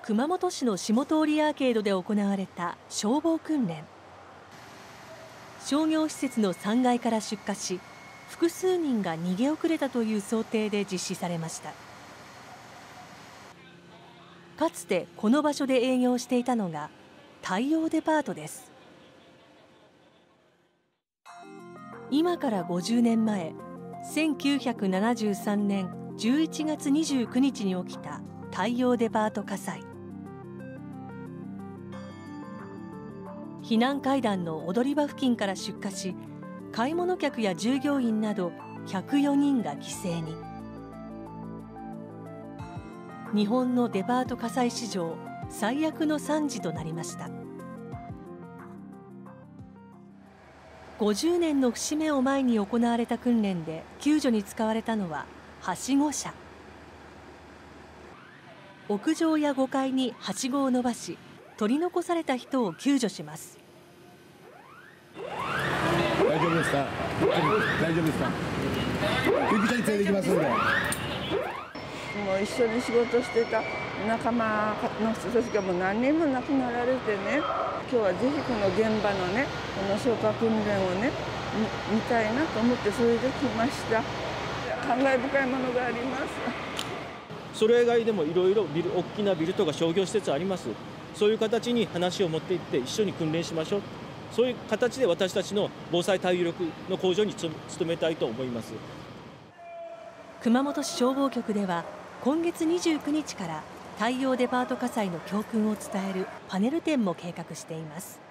熊本市の下通りアーケードで行われた消防訓練。商業施設の3階から出火し、複数人が逃げ遅れたという想定で実施されました。かつてこの場所で営業していたのが太陽デパートです。今から50年前、1973年11月29日に起きた太陽デパート火災。避難階段の踊り場付近から出火し、買い物客や従業員など104人が犠牲に。日本のデパート火災史上最悪の惨事となりました。50年の節目を前に行われた訓練で救助に使われたのははしご車。屋上や5階にはしごを伸ばし、取り残された人を救助します。 大丈夫ですか？大丈夫ですか？救急車に連れてきますので。 もう一緒に仕事してた仲間の人たちがもう何人も亡くなられてね、今日はぜひこの現場のね、この消火訓練をね、見たいなと思って、それで来ました。感慨深いものがあります。 それ以外でもいろいろ大きなビルとか商業施設あります。そういう形に話を持っていって一緒に訓練しましょう。そういう形で私たちの防災対応力の向上に努めたいと思います。 熊本市消防局では今月29日から太陽デパート火災の教訓を伝えるパネル展も計画しています。